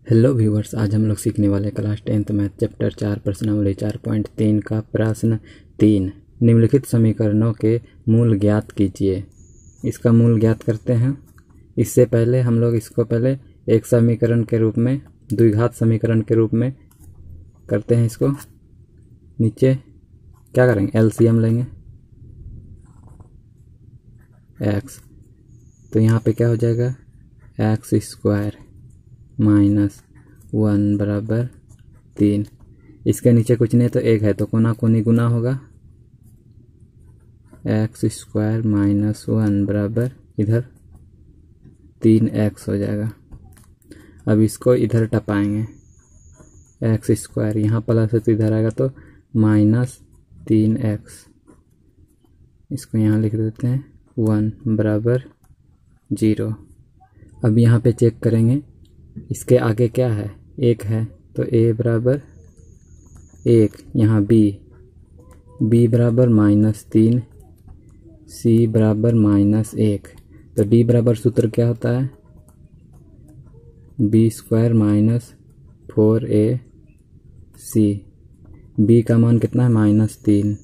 Hello viewers, आज हम लोग सीखने वाले क्लास 10th मैथ चैप्टर 4 प्रश्नावली 4.3 का प्रश्न 3। निम्नलिखित समीकरणों के मूल ज्ञात कीजिए। इसका मूल ज्ञात करते हैं। इससे पहले हम लोग इसको पहले एक समीकरण के रूप में, द्विघात समीकरण के रूप में करते हैं। इसको नीचे क्या करेंगे, एलसीएम लेंगे एक्स, तो यहाँ पे क्या हो जाएगा, एक्स स्क्वायर माइनस 1 बराबर 3। इसके नीचे कुछ नहीं तो एक है, तो कोना कोनी गुना होगा। एक्स स्क्वायर माइनस 1 बराबर इधर 3x हो जाएगा। अब इसको इधर टपाएंगे, एक्स स्क्वायर यहाँ प्लस है तो इधर आएगा तो माइनस 3x। इसको यहाँ लिख देते हैं 1 बराबर 0। अब यहाँ पे चेक करेंगे, इसके आगे क्या है, एक है, तो a बराबर 1, यहाँ b बराबर -3, c बराबर -1। तो d बराबर सूत्र क्या होता है, b square minus 4ac। b का मान कितना है, -3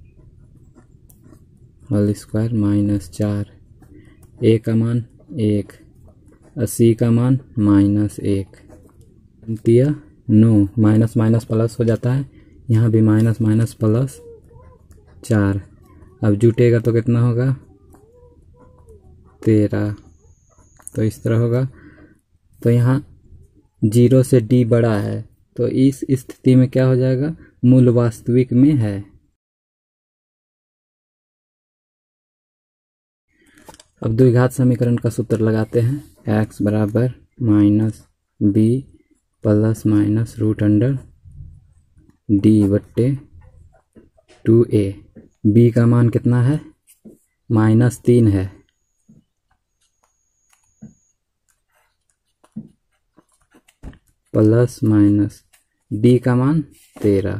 होल स्क्वायर -4। a का मान 1, c का मान -1। दिया 9, माइनस माइनस प्लस हो जाता है, यहाँ भी माइनस माइनस प्लस 4। अब जुटेगा तो कितना होगा, 13। तो इस तरह होगा। तो यहाँ 0 से d बड़ा है, तो इस स्थिति में क्या हो जाएगा, मूल वास्तविक में है। अब द्विघात समीकरण का सूत्र लगाते हैं। x बराबर -b प्लस माइनस √d बट्टे 2a। b का मान कितना है, -3 है, प्लस माइनस d का मान 13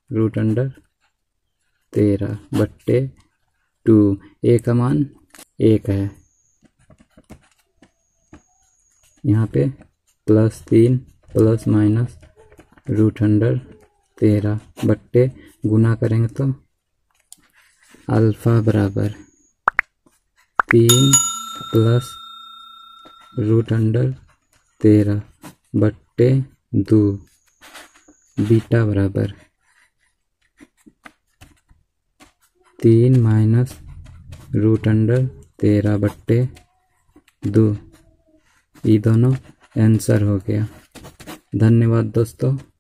√13 बट्टे 2। a का मान 1 है, यहाँ पे +3 प्लस माइनस √13 बट्टे गुना करेंगे तो अल्फ़ा बराबर 3 प्लस √13 बट्टे 2। बीटा बराबर 3 माइनस √13 बट्टे 2। ये दोनों आंसर हो गया। धन्यवाद दोस्तों।